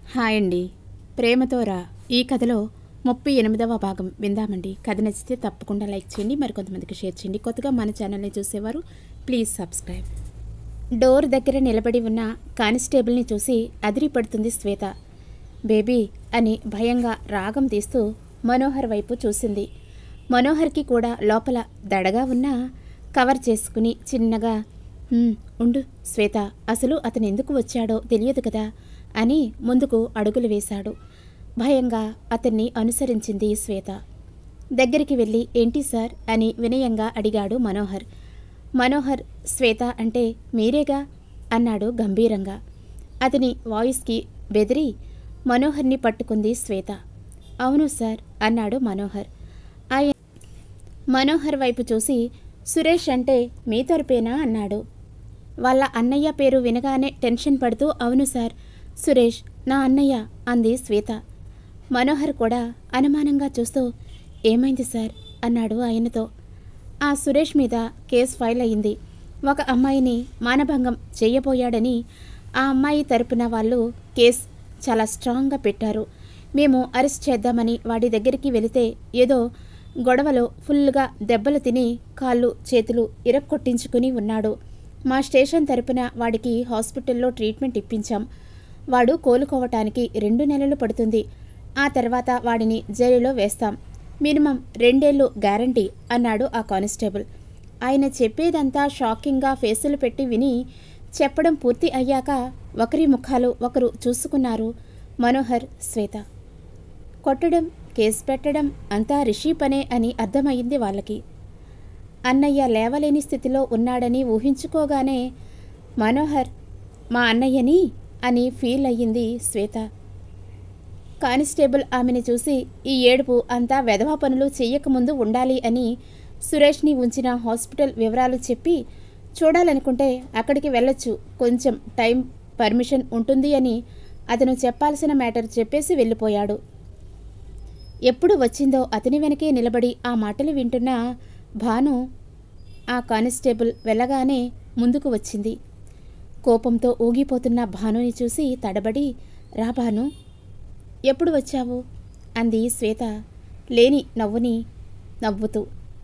Hi అండి. ప్రేమతో రా ఈ కథలో 38వ భాగం విందామండి. కథ నచ్చితే తప్పకుండా లైక్ చేయండి, మరికొంతమందికి షేర్ చేయండి. కొత్తగా మన ఛానల్ని చూసేవారు ప్లీజ్ సబ్స్క్రైబ్. డోర్ దగ్గర నిలబడి ఉన్న కానిస్టేబుల్ని చూసి అదిరిపడుతుంది శ్వేత. బేబీ అని భయంగా రాగం తీస్తూ మనోహర్ వైపు చూసింది. మనోహర్కి కూడా లోపల దడగా ఉన్నా కవర్ చేసుకుని చిన్నగా ఉండు శ్వేత, అసలు అతను ఎందుకు వచ్చాడో తెలియదు కదా అని ముందుకు అడుగులు వేశాడు. భయంగా అతన్ని అనుసరించింది శ్వేత. దగ్గరికి వెళ్ళి ఏంటి సార్ అని వినయంగా అడిగాడు మనోహర్. మనోహర్ శ్వేత అంటే మీరేగా అన్నాడు గంభీరంగా. అతని వాయిస్కి బెదిరి మనోహర్ని పట్టుకుంది శ్వేత. అవును సార్ అన్నాడు మనోహర్. ఆయన మనోహర్ వైపు చూసి సురేష్ అంటే మీ తరపేనా అన్నాడు. వాళ్ళ అన్నయ్య పేరు వినగానే టెన్షన్ పడుతూ అవును సార్, సురేష్ నా అన్నయ్య అంది శ్వేత. మనోహర్ కూడా అనుమానంగా చూస్తూ ఏమైంది సార్ అన్నాడు ఆయనతో. ఆ సురేష్ మీద కేసు ఫైల్ అయింది. ఒక అమ్మాయిని మానభంగం చేయబోయాడని ఆ అమ్మాయి తరపున వాళ్ళు కేసు చాలా స్ట్రాంగ్గా పెట్టారు. మేము అరెస్ట్ చేద్దామని వాడి దగ్గరికి వెళితే ఏదో గొడవలో ఫుల్గా దెబ్బలు తిని కాళ్ళు చేతులు ఇరక్కొట్టించుకుని ఉన్నాడు. మా స్టేషన్ తరపున వాడికి హాస్పిటల్లో ట్రీట్మెంట్ ఇప్పించాం. వాడు కోలుకోవటానికి 2 నెలలు పడుతుంది. ఆ తర్వాత వాడిని జైలులో వేస్తాం. మినిమం 2 ఏళ్ళు గ్యారంటీ అన్నాడు ఆ కానిస్టేబుల్. ఆయన చెప్పేదంతా షాకింగ్గా ఫేసులు పెట్టి విని చెప్పడం పూర్తి అయ్యాక ఒకరి ముఖాలు ఒకరు చూసుకున్నారు మనోహర్, శ్వేత. కొట్టడం, కేసు పెట్టడం అంతా రిషి పనే అని అర్థమయ్యింది వాళ్ళకి. అన్నయ్య లేవలేని స్థితిలో ఉన్నాడని ఊహించుకోగానే మనోహర్ మా అన్నయ్యని అని ఫీల్ అయ్యింది శ్వేత. కానిస్టేబుల్ ఆమెను చూసి ఈ ఏడుపు అంతా వెధవ పనులు చెయ్యకముందు ఉండాలి అని సురేష్ని ఉంచిన హాస్పిటల్ వివరాలు చెప్పి చూడాలనుకుంటే అక్కడికి వెళ్ళొచ్చు, కొంచెం టైం పర్మిషన్ ఉంటుంది అని అతను చెప్పాల్సిన మ్యాటర్ చెప్పేసి వెళ్ళిపోయాడు. ఎప్పుడు వచ్చిందో అతని వెనకే నిలబడి ఆ మాటలు వింటున్న భాను ఆ కానిస్టేబుల్ వెళ్ళగానే ముందుకు వచ్చింది. కోపంతో ఊగిపోతున్న భానుని చూసి తడబడి రా భాను, ఎప్పుడు వచ్చావు అంది శ్వేత లేని నవ్వుని నవ్వుతూ.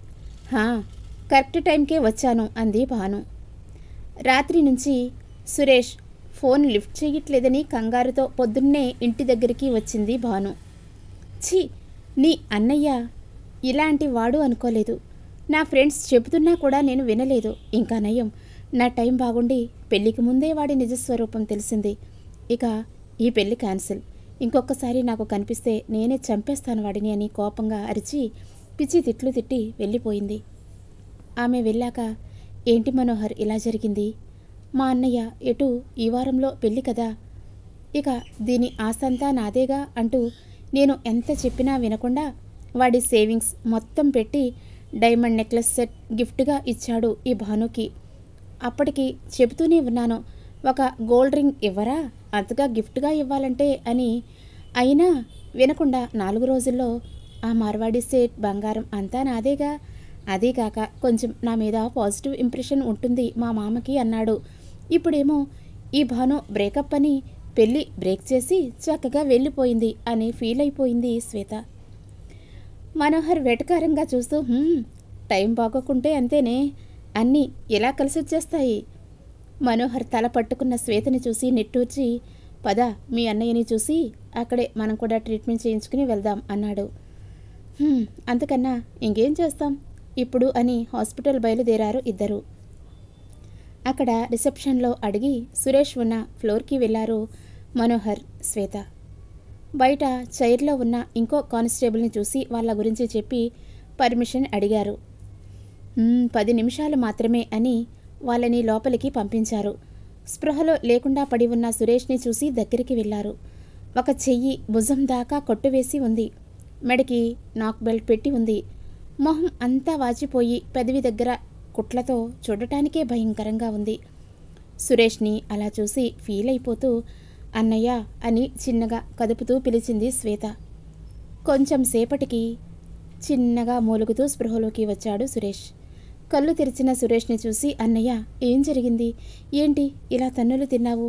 కరెక్ట్ టైంకే వచ్చాను అంది భాను. రాత్రి నుంచి సురేష్ ఫోన్ లిఫ్ట్ చేయట్లేదని కంగారుతో పొద్దున్నే ఇంటి దగ్గరికి వచ్చింది భాను. ఛీ, నీ అన్నయ్య ఇలాంటి వాడు అనుకోలేదు. నా ఫ్రెండ్స్ చెబుతున్నా కూడా నేను వినలేదు. ఇంకా నయం, నా టైం బాగుండి పెళ్ళికి ముందే వాడి నిజస్వరూపం తెలిసింది. ఇక ఈ పెళ్ళి క్యాన్సిల్. ఇంకొకసారి నాకు కనిపిస్తే నేనే చంపేస్తాను వాడిని అని కోపంగా అరిచి పిచ్చి తిట్లు తిట్టి వెళ్ళిపోయింది. ఆమె వెళ్ళాక ఏంటి మనోహర్ ఇలా జరిగింది? మా అన్నయ్య ఎటు ఈ వారంలో పెళ్ళి కదా, ఇక దీని ఆస్తంతా నాదేగా అంటూ నేను ఎంత చెప్పినా వినకుండా వాడి సేవింగ్స్ మొత్తం పెట్టి డైమండ్ నెక్లెస్ సెట్ గిఫ్ట్గా ఇచ్చాడు ఈ భానుకి. అప్పటికి చెబుతూనే ఉన్నాను, ఒక గోల్డ్ రింగ్ ఇవ్వరా, అంతగా గిఫ్ట్గా ఇవ్వాలంటే అని. అయినా వినకుండా 4 రోజుల్లో ఆ మార్వాడి సెట్ బంగారం అంతా నాదేగా. అదీగాక కొంచెం నా మీద పాజిటివ్ ఇంప్రెషన్ ఉంటుంది మా మామకి అన్నాడు. ఇప్పుడేమో ఈ భాను బ్రేకప్ అని పెళ్ళి బ్రేక్ చేసి చక్కగా వెళ్ళిపోయింది అని ఫీల్ అయిపోయింది శ్వేత. మనోహర్ వెటకారంగా చూస్తూ టైం బాగోకుంటే అంతేనే, అన్నీ ఎలా కలిసి వచ్చేస్తాయి. మనోహర్ తల పట్టుకున్న శ్వేతని చూసి నిట్టూర్చి పద మీ అన్నయ్యని చూసి అక్కడే మనం కూడా ట్రీట్మెంట్ చేయించుకుని వెళ్దాం అన్నాడు. అంతకన్నా ఇంకేం చేస్తాం ఇప్పుడు అని హాస్పిటల్ బయలుదేరారు ఇద్దరు. అక్కడ రిసెప్షన్లో అడిగి సురేష్ ఉన్న ఫ్లోర్కి వెళ్ళారు మనోహర్, శ్వేత. బయట చైర్లో ఉన్న ఇంకో కానిస్టేబుల్ని చూసి వాళ్ళ గురించి చెప్పి పర్మిషన్ అడిగారు. 10 నిమిషాలు మాత్రమే అని వాళ్ళని లోపలికి పంపించారు. స్పృహలో లేకుండా పడి ఉన్న సురేష్ని చూసి దగ్గరికి వెళ్ళారు. ఒక చెయ్యి భుజం దాకా కొట్టువేసి ఉంది. మెడకి నాక్ బెల్ట్ పెట్టి ఉంది. మొహం అంతా వాచిపోయి పెదవి దగ్గర కుట్లతో చూడటానికే భయంకరంగా ఉంది. సురేష్ని అలా చూసి ఫీల్ అయిపోతూ అన్నయ్య అని చిన్నగా కదుపుతూ పిలిచింది శ్వేత. కొంచెం సేపటికి చిన్నగా మూలుగుతూ స్పృహలోకి వచ్చాడు సురేష్. కళ్ళు తెరిచిన సురేష్ని చూసి అన్నయ్య ఏం జరిగింది, ఏంటి ఇలా తన్నులు తిన్నావు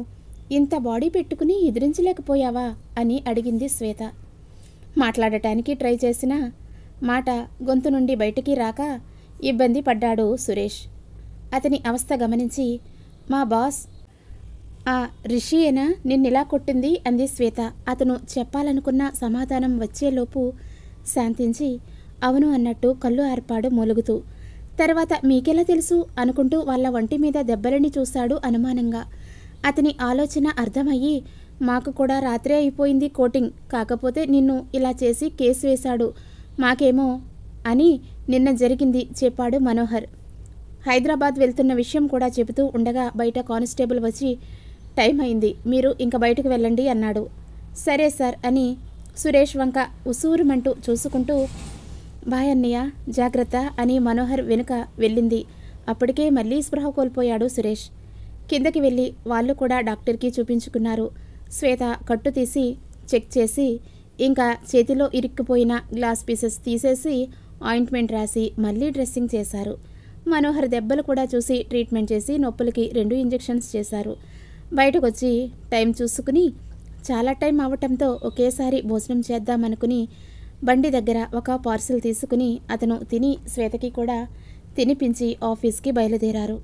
ఇంత బాడీ పెట్టుకుని ఎదిరించలేకపోయావా అని అడిగింది శ్వేత. మాట్లాడటానికి ట్రై చేసినా మాట గొంతు నుండి బయటికి రాక ఇబ్బంది పడ్డాడు సురేష్. అతని అవస్థ గమనించి, మా బాస్ ఆ రిషియేనా నిన్నెలా కొట్టింది అంది శ్వేత. అతను చెప్పాలనుకున్న సమాధానం వచ్చేలోపు శాంతించి అవును అన్నట్టు కళ్ళు ఆర్పాడు మూలుగుతూ. తర్వాత మీకెలా తెలుసు అనుకుంటూ వాళ్ళ వంటి మీద దెబ్బలని చూశాడు అనుమానంగా. అతని ఆలోచన అర్థమయ్యి, మాకు కూడా రాత్రే అయిపోయింది కోటింగ్, కాకపోతే నిన్ను ఇలా చేసి కేసు వేశాడు మాకేమో అని నిన్న జరిగింది చెప్పాడు మనోహర్. హైదరాబాద్ వెళ్తున్న విషయం కూడా చెబుతూ ఉండగా బయట కానిస్టేబుల్ వచ్చి టైం అయింది, మీరు ఇంక బయటకు వెళ్ళండి అన్నాడు. సరే సార్ అని సురేష్ వంక ఉసూరుమంటూ చూసుకుంటూ బాయ్ అన్నయ్య జాగ్రత్త అని మనోహర్ వెనుక వెళ్ళింది. అప్పటికే మళ్ళీ స్పృహ కోల్పోయాడు సురేష్. కిందకి వెళ్ళి వాళ్ళు కూడా డాక్టర్కి చూపించుకున్నారు. శ్వేత కట్టు తీసి చెక్ చేసి ఇంకా చేతిలో ఇరుక్కుపోయిన గ్లాస్ పీసెస్ తీసేసి ఆయింట్మెంట్ రాసి మళ్ళీ డ్రెస్సింగ్ చేశారు. మనోహర్ దెబ్బలు కూడా చూసి ట్రీట్మెంట్ చేసి నొప్పులకి 2 ఇంజెక్షన్స్ చేశారు. బయటకు వచ్చి టైం చూసుకుని చాలా టైం అవటంతో ఒకేసారి భోజనం చేద్దామనుకుని బండి దగ్గర ఒక పార్సల్ తీసుకుని అతను తిని శ్వేతకి కూడా తినిపించి ఆఫీస్కి బయలుదేరారు.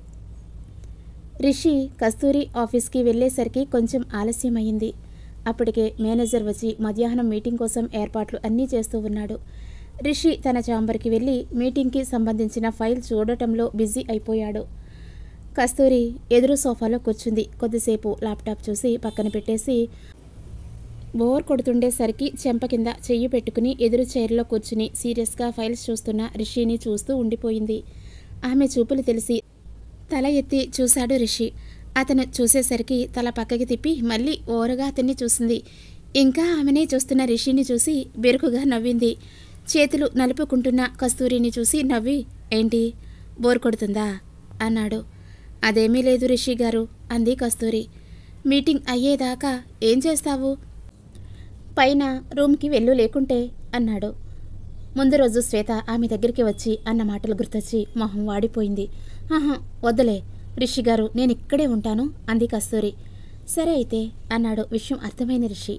రిషి కస్తూరి ఆఫీస్కి వెళ్ళేసరికి కొంచెం ఆలస్యమైంది. అప్పటికే మేనేజర్ వచ్చి మధ్యాహ్నం మీటింగ్ కోసం ఏర్పాట్లు అన్నీ చేస్తూ ఉన్నాడు. రిషి తన ఛాంబర్కి వెళ్ళి మీటింగ్కి సంబంధించిన ఫైల్ చూడటంలో బిజీ అయిపోయాడు. కస్తూరి ఎదురు సోఫాలో కూర్చుంది. కొద్దిసేపు ల్యాప్టాప్ చూసి పక్కన పెట్టేసి బోర్ కొడుతుండేసరికి చెంప కింద చెయ్యి పెట్టుకుని ఎదురు చైర్లో కూర్చుని సీరియస్గా ఫైల్స్ చూస్తున్న రిషిని చూస్తూ ఉండిపోయింది. ఆమె చూపులు తెలిసి తల ఎత్తి చూశాడు రిషి. అతను చూసేసరికి తల పక్కకి తిప్పి మళ్ళీ ఓరగా అతన్ని చూసింది. ఇంకా ఆమెనే చూస్తున్న రిషిని చూసి బెరుకుగా నవ్వింది. చేతులు నలుపుకుంటున్న కస్తూరిని చూసి నవ్వి ఏంటి బోర్ కొడుతుందా అన్నాడు. అదేమీ లేదు రిషి గారు అంది కస్తూరి. మీటింగ్ అయ్యేదాకా ఏం చేస్తావు? పైన రూమ్కి వెళ్ళు లేకుంటే అన్నాడు. ముందు రోజు శ్వేత ఆమె దగ్గరికి వచ్చి అన్న మాటలు గుర్తొచ్చి మొహం వాడిపోయింది. ఆహా వద్దులే రిషి గారు, నేను ఇక్కడే ఉంటాను అంది కస్తూరి. సరే అయితే అన్నాడు విషయం అర్థమైన రిషి.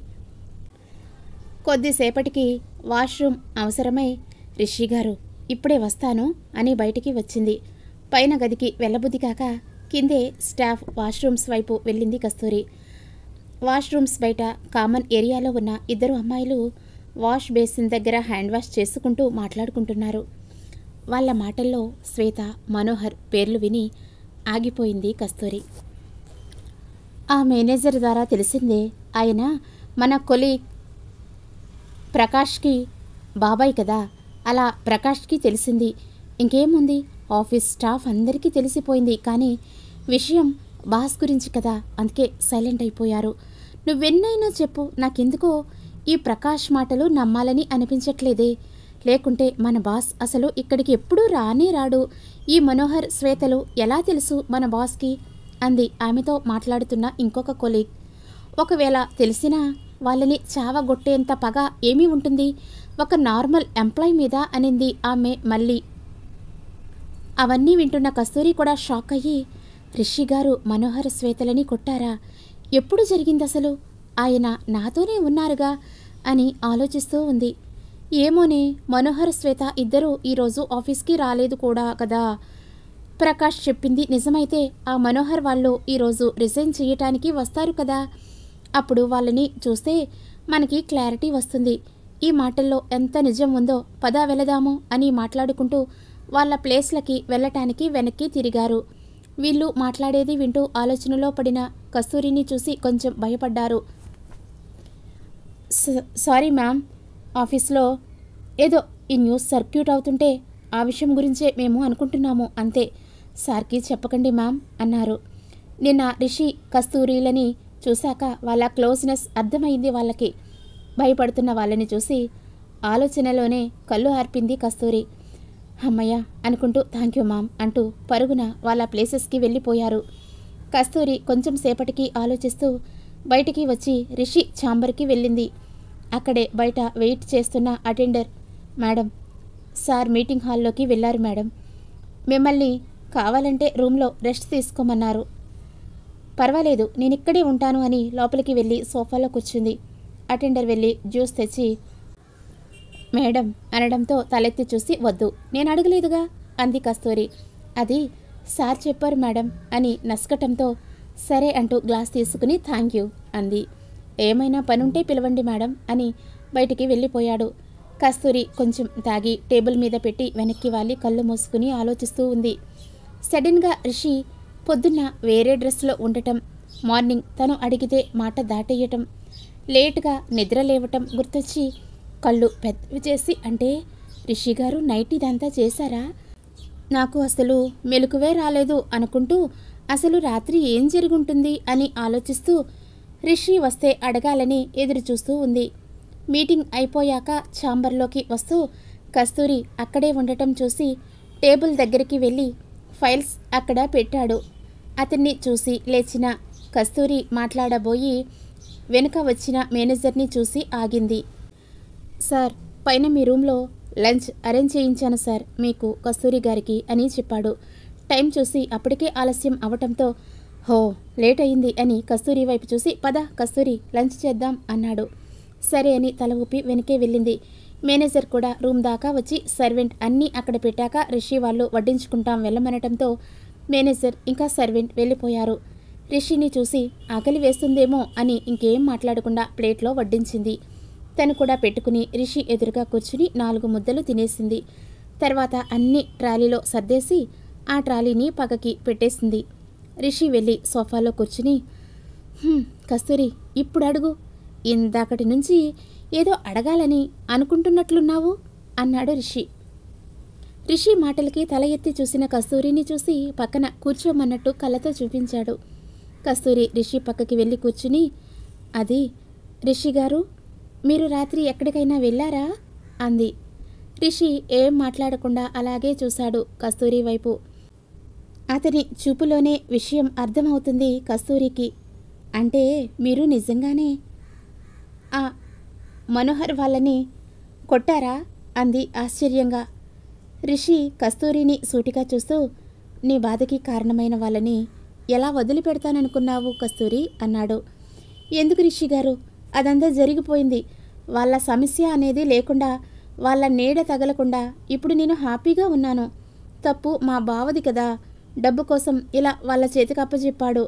కొద్దిసేపటికి వాష్రూమ్ అవసరమై రిషి గారు ఇప్పుడే వస్తాను అని బయటికి వచ్చింది. పైన గదికి వెళ్ళబుద్ధి కాక కిందే స్టాఫ్ వాష్రూమ్స్ వైపు వెళ్ళింది కస్తూరి. వాష్రూమ్స్ బయట కామన్ ఏరియాలో ఉన్న 2 అమ్మాయిలు వాష్ బేసిన్ దగ్గర హ్యాండ్ వాష్ చేసుకుంటూ మాట్లాడుకుంటున్నారు. వాళ్ళ మాటల్లో శ్వేత, మనోహర్ పేర్లు విని ఆగిపోయింది కస్తూరి. ఆ మేనేజర్ ద్వారా తెలిసిందే, ఆయన మన కొలీగ్ ప్రకాష్కి బాబాయ్ కదా. అలా ప్రకాష్కి తెలిసింది. ఇంకేముంది, ఆఫీస్ స్టాఫ్ అందరికీ తెలిసిపోయింది. కానీ విషయం బాస్ గురించి కదా, అందుకే సైలెంట్ అయిపోయారు. నువ్వెన్నైనా చెప్పు, నాకెందుకో ఈ ప్రకాష్ మాటలు నమ్మాలని అనిపించట్లేదే. లేకుంటే మన బాస్ అసలు ఇక్కడికి ఎప్పుడూ రానే రాడు. ఈ మనోహర్ శ్వేతలు ఎలా తెలుసు మన బాస్కి అంది ఆమెతో మాట్లాడుతున్న ఇంకొక కొలీగ్. ఒకవేళ తెలిసినా వాళ్ళని చావగొట్టేంత పగ ఏమీ ఉంటుంది ఒక నార్మల్ ఎంప్లాయ్ మీద అనింది ఆమె మళ్ళీ. అవన్నీ వింటున్న కస్తూరి కూడా షాక్ అయ్యి రిషి గారు మనోహర్ శ్వేతలని కొట్టారా? ఎప్పుడు జరిగింది అసలు? ఆయన నాతోనే ఉన్నారుగా అని ఆలోచిస్తూ ఉంది. ఏమోనే, మనోహర్ శ్వేత ఇద్దరూ ఈరోజు ఆఫీస్కి రాలేదు కూడా కదా. ప్రకాష్ చెప్పింది నిజమైతే ఆ మనోహర్ వాళ్ళు ఈరోజు రిజైన్ చేయటానికి వస్తారు కదా. అప్పుడు వాళ్ళని చూస్తే మనకి క్లారిటీ వస్తుంది. ఈ మాటల్లో ఎంత నిజం ఉందో. పదా వెళదాము అని మాట్లాడుకుంటూ వాళ్ళ ప్లేస్లకి వెళ్ళటానికి వెనక్కి తిరిగారు. వీళ్ళు మాట్లాడేది వింటూ ఆలోచనలో పడిన కస్తూరిని చూసి కొంచెం భయపడ్డారు. సారీ మ్యామ్, ఆఫీస్లో ఏదో ఈ న్యూస్ సర్క్యూట్ అవుతుంటే ఆ విషయం గురించే మేము అనుకుంటున్నాము అంతే. సార్కి చెప్పకండి మ్యామ్ అన్నారు. నిన్న రిషి కస్తూరిలని చూశాక వాళ్ళ క్లోజ్నెస్ అర్థమైంది వాళ్ళకి. భయపడుతున్న వాళ్ళని చూసి ఆలోచనలోనే కళ్ళు ఆర్పింది కస్తూరి. అమ్మయ్య అనుకుంటూ థ్యాంక్ యూ మ్యామ్ అంటూ పరుగున వాళ్ళ ప్లేసెస్కి వెళ్ళిపోయారు. కస్తూరి కొంచెం సేపటికి ఆలోచిస్తూ బయటికి వచ్చి రిషి ఛాంబర్కి వెళ్ళింది. అక్కడే బయట వెయిట్ చేస్తున్న అటెండర్, మేడం సార్ మీటింగ్ హాల్లోకి వెళ్ళారు మేడం, మిమ్మల్ని కావాలంటే రూమ్లో రెస్ట్ తీసుకోమన్నారు. పర్వాలేదు, నేనిక్కడే ఉంటాను అని లోపలికి వెళ్ళి సోఫాలో కూర్చుంది. అటెండర్ వెళ్ళి జ్యూస్ తెచ్చి మేడం అనడంతో తలెత్తి చూసి వద్దు, నేను అడగలేదుగా అంది కస్తూరి. అది సార్ చెప్పారు మేడం అని నస్కటంతో సరే అంటూ గ్లాస్ తీసుకుని థ్యాంక్ యూ అంది. ఏమైనా పనుంటే పిలవండి మేడం అని బయటికి వెళ్ళిపోయాడు. కస్తూరి కొంచెం తాగి టేబుల్ మీద పెట్టి వెనక్కి వాలి కళ్ళు మూసుకుని ఆలోచిస్తూ ఉంది. సడన్గా రిషి పొద్దున్న వేరే డ్రెస్లో ఉండటం, మార్నింగ్ తను అడిగితే మాట దాటేయటం, లేటుగా నిద్ర లేవటం గుర్తొచ్చి కళ్ళు పెద్దవి చేసి అంటే రిషి గారు నైట్ ఇదంతా చేశారా? నాకు అసలు మెలకువే రాలేదు అనుకుంటూ అసలు రాత్రి ఏం జరుగుంటుంది అని ఆలోచిస్తూ రిషి వస్తే అడగాలని ఎదురు చూస్తూ ఉంది. మీటింగ్ అయిపోయాక ఛాంబర్లోకి వస్తూ కస్తూరి అక్కడే ఉండటం చూసి టేబుల్ దగ్గరికి వెళ్ళి ఫైల్స్ అక్కడ పెట్టాడు. అతన్ని చూసి లేచిన కస్తూరి మాట్లాడబోయి వెనుక వచ్చిన మేనేజర్ని చూసి ఆగింది. సార్, పైన మీ రూమ్లో లంచ్ అరేంజ్ చేయించాను సార్ మీకు కస్తూరి గారికి అని చెప్పాడు. టైం చూసి అప్పటికే ఆలస్యం అవటంతో హో లేట్ అయింది అని కస్తూరి వైపు చూసి పద కస్తూరి లంచ్ చేద్దాం అన్నాడు. సరే అని తల ఊపి వెనకే వెళ్ళింది. మేనేజర్ కూడా రూమ్ దాకా వచ్చి సర్వెంట్ అన్నీ అక్కడ పెట్టాక రిషి వాళ్ళు వడ్డించుకుంటాం వెళ్ళమనటంతో మేనేజర్ ఇంకా సర్వెంట్ వెళ్ళిపోయారు. రిషిని చూసి ఆకలి వేస్తుందేమో అని ఇంకేం మాట్లాడకుండా ప్లేట్లో వడ్డించింది. తను కూడా పెట్టుకుని రిషి ఎదురుగా కూర్చుని 4 ముద్దలు తినేసింది. తర్వాత అన్ని ట్రాలీలో సర్దేసి ఆ ట్రాలీని పక్కకి పెట్టేసింది. రిషి వెళ్ళి సోఫాలో కూర్చుని కస్తూరి ఇప్పుడు అడుగు, ఇందాకటి నుంచి ఏదో అడగాలని అనుకుంటున్నట్లున్నావు అన్నాడు రిషి. రిషి మాటలకి తల ఎత్తి చూసిన కస్తూరిని చూసి పక్కన కూర్చోమన్నట్టు కళ్ళతో చూపించాడు. కస్తూరి రిషి పక్కకి వెళ్ళి కూర్చుని అది రిషి గారు, మీరు రాత్రి ఎక్కడికైనా వెళ్ళారా అంది. రిషి ఏం మాట్లాడకుండా అలాగే చూశాడు కస్తూరి వైపు. అతని చూపులోనే విషయం అర్థమవుతుంది కస్తూరికి. అంటే మీరు నిజంగానే ఆ మనోహర్ వాళ్ళని కొట్టారా అంది ఆశ్చర్యంగా. రిషి కస్తూరిని సూటిగా చూస్తూ నీ బాధకి కారణమైన వాళ్ళని ఎలా వదిలిపెడతాననుకున్నావు కస్తూరి అన్నాడు. ఎందుకు రిషి గారు, అదంతా జరిగిపోయింది. వాళ్ళ సమస్య అనేది లేకుండా, వాళ్ళ నీడ తగలకుండా ఇప్పుడు నేను హ్యాపీగా ఉన్నాను. తప్పు మా బావది కదా, డబ్బు కోసం ఇలా వాళ్ళ చేతికి అప్పచెప్పాడు.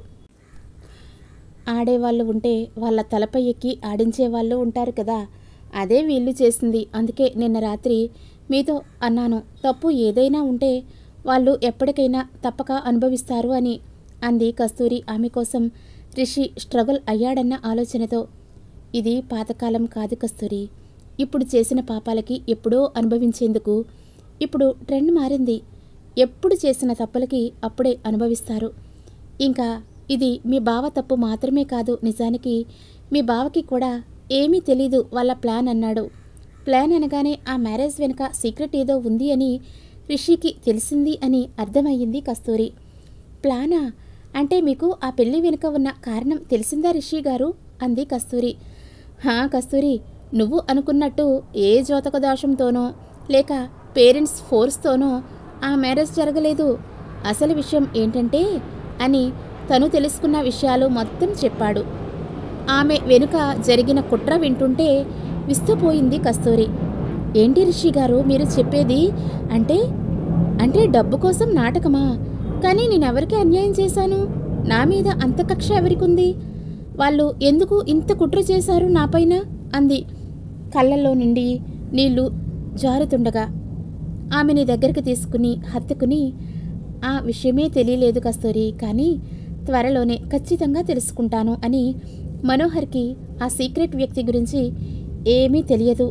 ఆడేవాళ్ళు ఉంటే వాళ్ళ తలపై ఎక్కి ఆడించేవాళ్ళు ఉంటారు కదా, అదే వీళ్ళు చేసింది. అందుకే నిన్న రాత్రి మీతో అన్నాను, తప్పు ఏదైనా ఉంటే వాళ్ళు ఎప్పటికైనా తప్పక అనుభవిస్తారు అని అంది కస్తూరి ఆమె కోసం రిషి స్ట్రగుల్ అయ్యాడన్న ఆలోచనతో. ఇది పాతకాలం కాదు కస్తూరి, ఇప్పుడు చేసిన పాపాలకి ఎప్పుడో అనుభవించేందుకు. ఇప్పుడు ట్రెండ్ మారింది. ఎప్పుడు చేసిన తప్పులకి అప్పుడే అనుభవిస్తారు. ఇంకా ఇది మీ బావ తప్పు మాత్రమే కాదు, నిజానికి మీ బావకి కూడా ఏమీ తెలీదు వాళ్ళ ప్లాన్ అన్నాడు. ప్లాన్ అనగానే ఆ మ్యారేజ్ వెనుక సీక్రెట్ ఏదో ఉంది అని రిషికి తెలిసింది అని అర్థమయ్యింది కస్తూరి. ప్లానా అంటే మీకు ఆ పెళ్లి వెనుక ఉన్న కారణం తెలిసిందా రిషి గారు అంది కస్తూరి. హా కస్తూరి, నువ్వు అనుకున్నట్టు ఏ జోతక దోషంతోనో లేక పేరెంట్స్ ఫోర్స్తోనో ఆ మ్యారేజ్ జరగలేదు. అసలు విషయం ఏంటంటే అని తను తెలుసుకున్న విషయాలు మొత్తం చెప్పాడు. ఆమె వెనుక జరిగిన కుట్ర వింటుంటే విస్తుపోయింది కస్తూరి. ఏంటి రిషి గారు మీరు చెప్పేది? అంటే అంటే డబ్బు కోసం నాటకమా? కానీ నేనెవరికి అన్యాయం చేశాను? నా మీద అంత కక్ష ఎవరికుంది? వాళ్ళు ఎందుకు ఇంత కుట్ర చేశారు నాపైన అంది కళ్ళల్లో నుండి నీళ్లు జారుతుండగా. ఆమెని దగ్గరికి తీసుకుని హత్తుకుని ఆ విషయమే తెలియలేదు కస్తూరి, కానీ త్వరలోనే ఖచ్చితంగా తెలుసుకుంటాను అని మనోహర్కి ఆ సీక్రెట్ వ్యక్తి గురించి ఏమీ తెలియదు.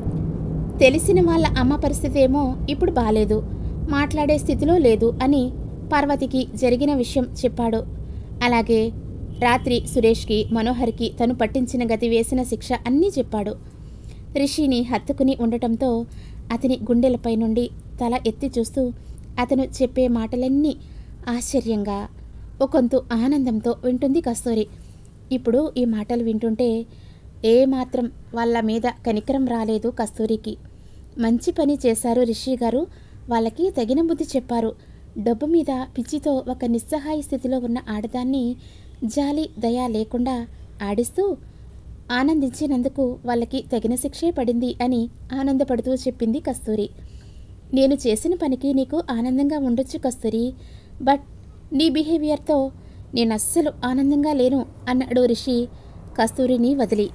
తెలిసిన వాళ్ళ అమ్మ పరిస్థితి ఏమో ఇప్పుడు బాలేదు, మాట్లాడే స్థితిలో లేదు అని పార్వతికి జరిగిన విషయం చెప్పాడు. అలాగే రాత్రి సురేష్కి మనోహర్కి తను పట్టించిన గతి వేసిన శిక్ష అన్నీ చెప్పాడు. రిషిని హత్తుకుని ఉండటంతో అతని గుండెలపై నుండి తల ఎత్తి చూస్తూ అతను చెప్పే మాటలన్నీ ఆశ్చర్యంగా ఒకంతు ఆనందంతో వింటుంది కస్తూరి. ఇప్పుడు ఈ మాటలు వింటుంటే ఏమాత్రం వాళ్ళ మీద కనికరం రాలేదు కస్తూరికి. మంచి పని చేశారు రిషి గారు, వాళ్ళకి తగిన బుద్ధి చెప్పారు. డబ్బు మీద పిచ్చితో ఒక నిస్సహాయ స్థితిలో ఉన్న ఆడదాన్ని జాలి దయ లేకుండా ఆడిస్తూ ఆనందించినందుకు వాళ్ళకి తగిన శిక్షే పడింది అని ఆనందపడుతూ చెప్పింది కస్తూరి. నేను చేసిన పనికి నీకు ఆనందంగా ఉండొచ్చు కస్తూరి, బట్ నీ బిహేవియర్తో నేను అస్సలు ఆనందంగా లేను అన్నాడు రిషి కస్తూరిని వదిలి.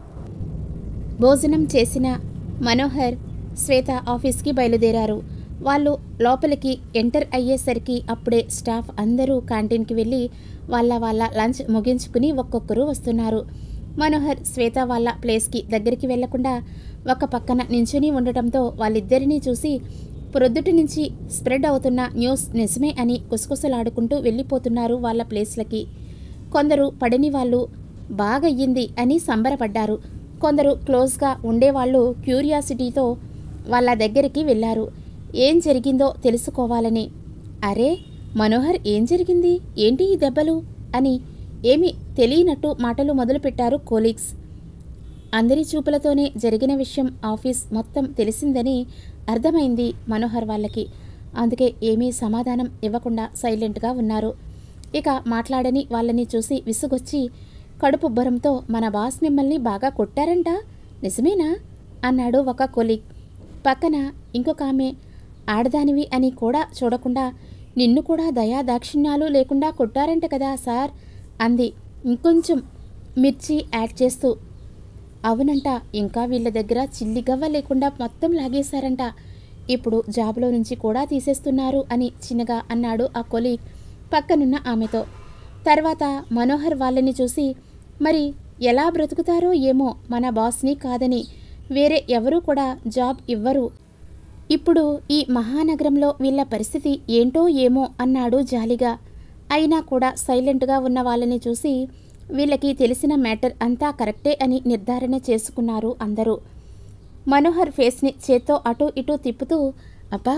భోజనం చేసిన మనోహర్ శ్వేత ఆఫీస్కి బయలుదేరారు. వాళ్ళు లోపలికి ఎంటర్ అయ్యేసరికి అప్పుడే స్టాఫ్ అందరూ క్యాంటీన్కి వెళ్ళి వాళ్ళ లంచ్ ముగించుకుని ఒక్కొక్కరు వస్తున్నారు. మనోహర్ శ్వేత వాళ్ళ ప్లేస్కి దగ్గరికి వెళ్లకుండా ఒక పక్కన నించుని ఉండటంతో వాళ్ళిద్దరినీ చూసి ప్రొద్దుటి నుంచి స్ప్రెడ్ అవుతున్న న్యూస్ నిజమే అని కుసకుసలాడుకుంటూ వెళ్ళిపోతున్నారు వాళ్ళ ప్లేస్లకి. కొందరు పడని వాళ్ళు బాగయ్యింది అని సంబరపడ్డారు. కొందరు క్లోజ్గా ఉండేవాళ్ళు క్యూరియాసిటీతో వాళ్ళ దగ్గరికి వెళ్ళారు, ఏం జరిగిందో తెలుసుకోవాలని. అరే మనోహర్, ఏం జరిగింది, ఏంటి ఈ దెబ్బలు అని ఏమీ తెలియనట్టు మాటలు మొదలుపెట్టారు కోలీగ్స్. అందరి చూపులతోనే జరిగిన విషయం ఆఫీస్ మొత్తం తెలిసిందని అర్థమైంది మనోహర్ వాళ్ళకి. అందుకే ఏమీ సమాధానం ఇవ్వకుండా సైలెంట్గా ఉన్నారు. ఇక మాట్లాడని వాళ్ళని చూసి విసుగొచ్చి కడుపుబ్బరంతో మన బాస్ మిమ్మల్ని బాగా కొట్టారంట, నిజమేనా అన్నాడు ఒక కొలీగ్. పక్కన ఇంకొక ఆమె ఆడదానివి అని కూడా చూడకుండా నిన్ను కూడా దయా దాక్షిణ్యాలు లేకుండా కొట్టారంట కదా సార్ అంది ఇంకొంచెం మిర్చి యాడ్ చేస్తూ. అవునంట, ఇంకా వీళ్ళ దగ్గర చిల్లిగవ్వ లేకుండా మొత్తం లాగేశారంట, ఇప్పుడు జాబ్లో నుంచి కూడా తీసేస్తున్నారు అని చిన్నగా అన్నాడు ఆ కొలీగ్ పక్కనున్న ఆమెతో. తర్వాత మనోహర్ వాళ్ళని చూసి మరి ఎలా బ్రతుకుతారో ఏమో, మన బాస్ని కాదని వేరే ఎవరూ కూడా జాబ్ ఇవ్వరు, ఇప్పుడు ఈ మహానగరంలో వీళ్ళ పరిస్థితి ఏంటో ఏమో అన్నాడు జాలిగా. అయినా కూడా సైలెంట్గా ఉన్న వాళ్ళని చూసి వీళ్ళకి తెలిసిన మ్యాటర్ అంతా కరెక్టే అని నిర్ధారణ చేసుకున్నారు అందరూ. మనోహర్ ఫేస్ని చేత్తో అటూ ఇటూ తిప్పుతూ అబ్బా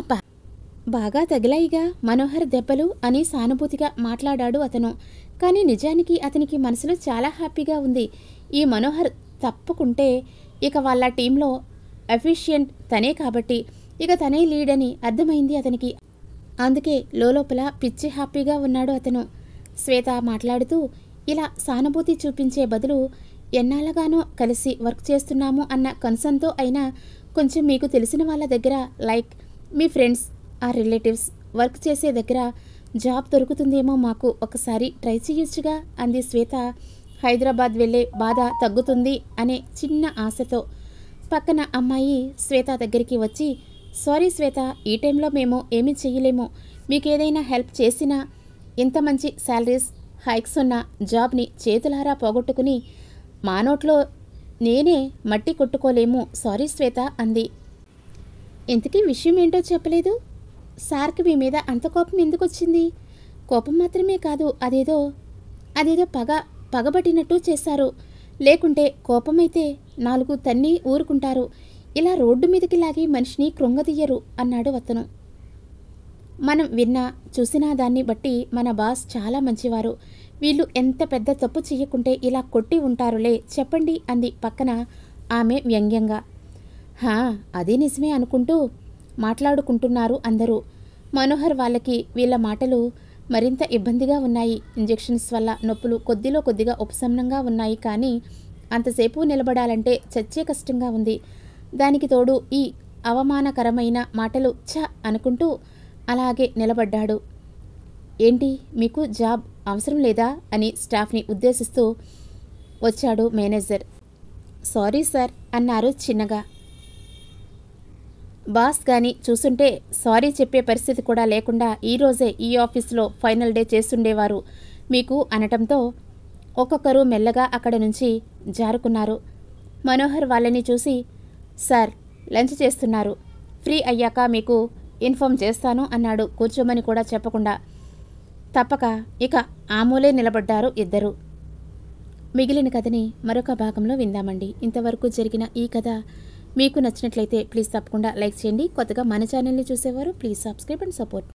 బాగా తగిలాయిగా మనోహర్ దెబ్బలు అని సానుభూతిగా మాట్లాడాడు అతను. కానీ నిజానికి అతనికి మనసులో చాలా హ్యాపీగా ఉంది. ఈ మనోహర్ తప్పుకుంటే ఇక వాళ్ళ టీంలో ఎఫిషియెంట్ తనే కాబట్టి ఇక తనే లీడ్ అని అర్థమైంది అతనికి. అందుకే లోపల పిచ్చి హ్యాపీగా ఉన్నాడు అతను. శ్వేత మాట్లాడుతూ ఇలా సానుభూతి చూపించే బదులు ఎన్నాళ్ళగానో కలిసి వర్క్ చేస్తున్నాము అన్న కన్సర్న్తో అయినా కొంచెం మీకు తెలిసిన వాళ్ళ దగ్గర లైక్ మీ ఫ్రెండ్స్ ఆ రిలేటివ్స్ వర్క్ చేసే దగ్గర జాబ్ దొరుకుతుందేమో, మాకు ఒకసారి ట్రై చేయొచ్చుగా అంది శ్వేత. హైదరాబాద్ వెళ్ళే బాధ తగ్గుతుంది అనే చిన్న ఆశతో. పక్కన అమ్మాయి శ్వేత దగ్గరికి వచ్చి సారీ శ్వేత, ఈ టైంలో మేము ఏమీ చెయ్యలేము, మీకేదైనా హెల్ప్ చేసినా ఇంత మంచి శాలరీస్ హైక్స్ ఉన్న జాబ్ని చేతులారా పోగొట్టుకుని మా నోట్లో నేనే మట్టి కొట్టుకోలేము, సారీ శ్వేత అంది. ఇంతకీ విషయం ఏంటో చెప్పలేదు, సార్కి మీ మీద అంత కోపం ఎందుకు వచ్చింది? కోపం మాత్రమే కాదు, అదేదో పగబట్టినట్టు చేశారు, లేకుంటే కోపమైతే 4 తన్ని ఊరుకుంటారు, ఇలా రోడ్డు మీదకి లాగి మనిషిని కృంగదీయరు అన్నాడు అతను. మనం విన్నా చూసినా దాన్ని బట్టి మన బాస్ చాలా మంచివారు, వీళ్ళు ఎంత పెద్ద తప్పు చెయ్యకుంటే ఇలా కొట్టి ఉంటారులే చెప్పండి అంది పక్కన ఆమె వ్యంగ్యంగా. అదే నిజమే అనుకుంటూ మాట్లాడుకుంటున్నారు అందరూ. మనోహర్ వాళ్ళకి వీళ్ళ మాటలు మరింత ఇబ్బందిగా ఉన్నాయి. ఇంజెక్షన్స్ వల్ల నొప్పులు కొద్దిగా ఉపశమనంగా ఉన్నాయి, కానీ అంతసేపు నిలబడాలంటే చచ్చే కష్టంగా ఉంది. దానికి తోడు ఈ అవమానకరమైన మాటలు అనుకుంటూ అలాగే నిలబడ్డాడు. ఏంటి మీకు జాబ్ అవసరం లేదా అని స్టాఫ్ని ఉద్దేశిస్తూ వచ్చాడు మేనేజర్. సారీ సార్ అన్నారు చిన్నగా. బాస్ గాని చూసుంటే సారీ చెప్పే పరిస్థితి కూడా లేకుండా ఈరోజే ఈ ఆఫీస్లో ఫైనల్ డే చేస్తుండేవారు మీకు అనటంతో ఒక్కొక్కరు మెల్లగా అక్కడ నుంచి జారుకున్నారు. మనోహర్ వాళ్ళని చూసి సార్ లంచ్ చేస్తున్నారు, ఫ్రీ అయ్యాక మీకు ఇన్ఫామ్ చేస్తాను అన్నాడు కూర్చోమని కూడా చెప్పకుండా. తప్పక ఇక ఆమూలే నిలబడ్డారు ఇద్దరు. మిగిలిన కథని మరొక భాగంలో విందామండి. ఇంతవరకు జరిగిన ఈ కథ మీకు నచ్చినట్లయితే ప్లీజ్ తప్పకుండా లైక్ చేయండి. కొత్తగా మన ఛానల్ని చూసేవారు ప్లీజ్ సబ్స్క్రైబ్ అండ్ సపోర్ట్.